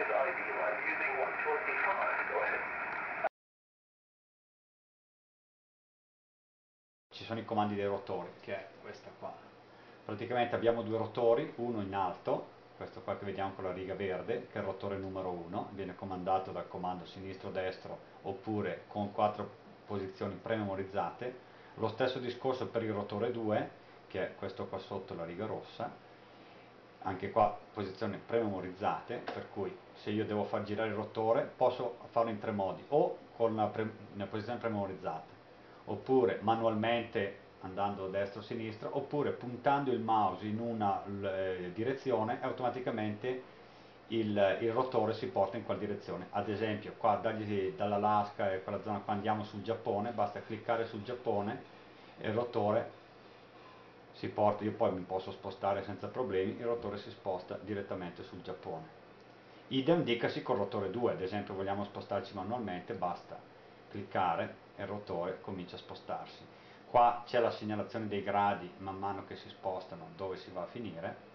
Ci sono i comandi dei rotori, che è questa qua. Praticamente abbiamo due rotori, uno in alto, questo qua che vediamo con la riga verde, che è il rotore numero 1, viene comandato dal comando sinistro-destro oppure con 4 posizioni prememorizzate. Lo stesso discorso per il rotore 2, che è questo qua sotto la riga rossa, anche qua posizioni prememorizzate, per cui se io devo far girare il rotore posso farlo in tre modi, o con una posizione prememorizzata, oppure manualmente andando destra o sinistra, oppure puntando il mouse in una direzione e automaticamente il rotore si porta in quella direzione. Ad esempio qua dall'Alaska e quella zona qua andiamo sul Giappone, basta cliccare sul Giappone e il rotore si porta, io poi mi posso spostare senza problemi, il rotore si sposta direttamente sul Giappone. Idem dicasi col rotore 2, ad esempio vogliamo spostarci manualmente, basta cliccare e il rotore comincia a spostarsi. Qua c'è la segnalazione dei gradi man mano che si spostano, dove si va a finire.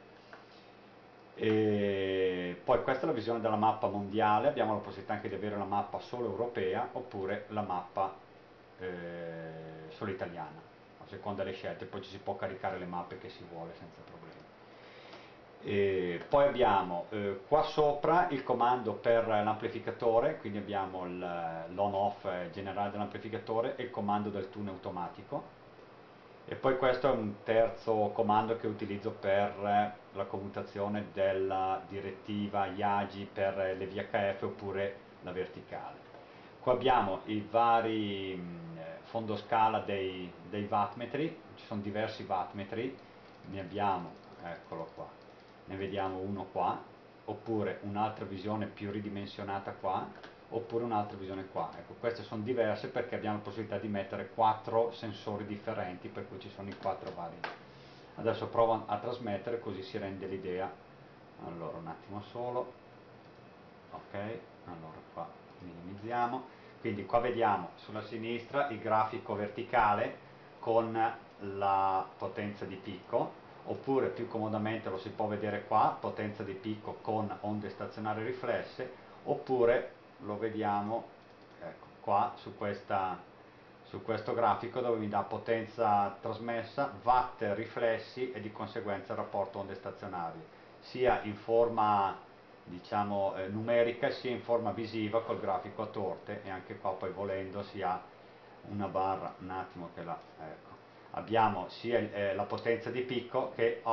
E poi questa è la visione della mappa mondiale, abbiamo la possibilità anche di avere la mappa solo europea oppure la mappa solo italiana, a seconda delle scelte, poi ci si può caricare le mappe che si vuole senza problemi. E poi abbiamo qua sopra il comando per l'amplificatore, quindi abbiamo l'on-off generale dell'amplificatore e il comando del tune automatico. E poi questo è un terzo comando che utilizzo per la commutazione della direttiva IAGI per le VHF oppure la verticale. Qua abbiamo i vari fondoscala dei wattmetri, ci sono diversi wattmetri, ne abbiamo, eccolo qua, ne vediamo uno qua, oppure un'altra visione più ridimensionata qua, oppure un'altra visione qua. Ecco, queste sono diverse perché abbiamo la possibilità di mettere 4 sensori differenti, per cui ci sono i 4 vari. Adesso provo a trasmettere così si rende l'idea. Allora un attimo solo, ok, allora qua minimizziamo, quindi qua vediamo sulla sinistra il grafico verticale con la potenza di picco, oppure più comodamente lo si può vedere qua, potenza di picco con onde stazionarie riflesse, oppure lo vediamo ecco, qua su questo grafico dove mi dà potenza trasmessa, watt riflessi e di conseguenza il rapporto onde stazionarie, sia in forma diciamo numerica sia in forma visiva col grafico a torte, e anche qua poi volendo si ha una barra, un attimo che la ecco, abbiamo sia la potenza di picco che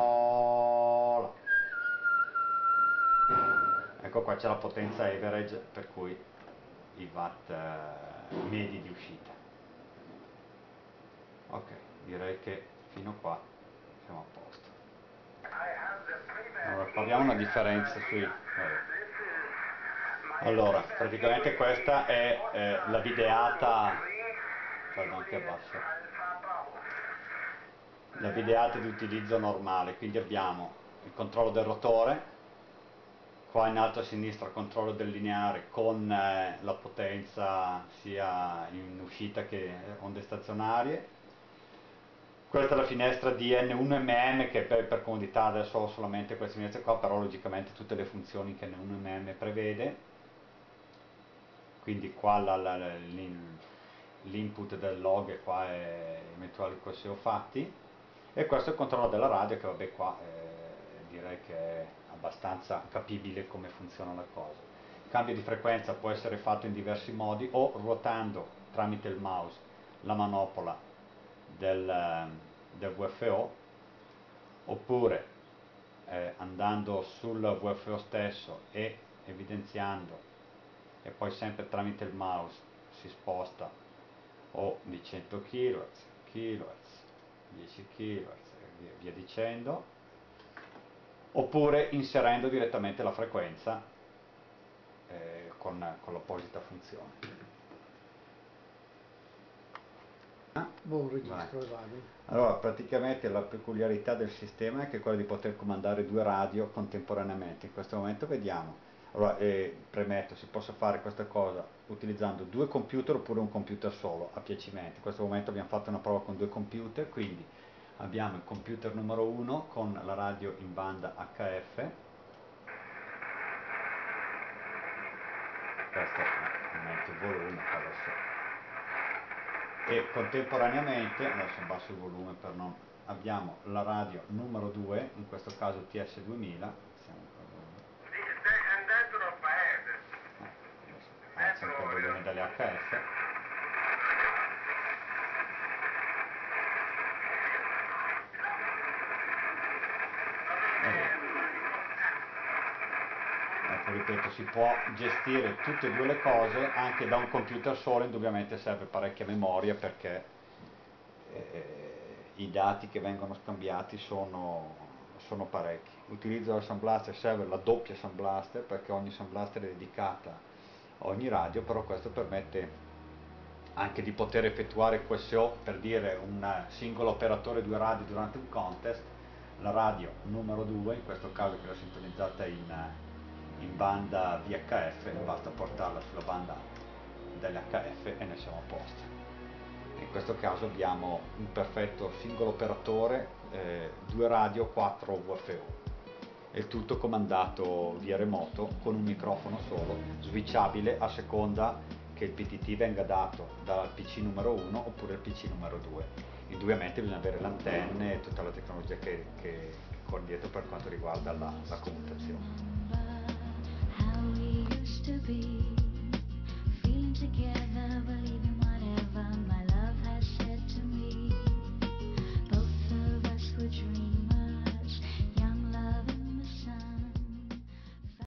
ecco qua c'è la potenza average, per cui i watt medi di uscita. Ok, direi che fino qua siamo a posto. Allora, qua abbiamo una differenza sui allora, praticamente questa è la videata, pardon che abbasso, la videata di utilizzo normale, quindi abbiamo il controllo del rotore, qua in alto a sinistra il controllo del lineare con la potenza sia in uscita che onde stazionarie. Questa è la finestra di N1mm che per comodità adesso ho solamente queste finestre qua, però logicamente tutte le funzioni che N1mm prevede. Quindi qua l'input del log e qua è eventuali corsi ho fatti, e questo è il controllo della radio che vabbè qua direi che è abbastanza capibile come funziona la cosa. Il cambio di frequenza può essere fatto in diversi modi, o ruotando tramite il mouse la manopola del VFO, oppure andando sul VFO stesso e evidenziando, e poi sempre tramite il mouse si sposta o di 100 kHz, 10 kHz e via dicendo, oppure inserendo direttamente la frequenza con l'apposita funzione. Buon registro e vado. Allora, praticamente la peculiarità del sistema è che è quella di poter comandare due radio contemporaneamente. In questo momento vediamo. Allora, premetto, si possa fare questa cosa utilizzando due computer oppure un computer solo, a piacimento. In questo momento abbiamo fatto una prova con due computer, quindi abbiamo il computer numero 1 con la radio in banda HF, questo aumenta il volume adesso. E contemporaneamente, adesso abbasso il volume per non, abbiamo la radio numero 2, in questo caso TS2000, andando dal paese, alza anche il volume delle HF. Ecco, ripeto, si può gestire tutte e due le cose anche da un computer solo, indubbiamente serve parecchia memoria perché i dati che vengono scambiati sono parecchi. L'utilizzo del Sound Blaster serve la doppia Sound Blaster perché ogni Sound Blaster è dedicata a ogni radio, però questo permette anche di poter effettuare QSO, per dire un singolo operatore due radio durante un contest. La radio numero 2, in questo caso che l'ho sintonizzata in banda VHF, basta portarla sulla banda dell'HF e ne siamo a posto. In questo caso abbiamo un perfetto singolo operatore, due radio, 4 UFO. E tutto comandato via remoto con un microfono solo, switchabile a seconda che il PTT venga dato dal PC numero 1 oppure il PC numero 2. Indubbiamente bisogna avere le antenne e tutta la tecnologia che corre dietro per quanto riguarda la commutazione.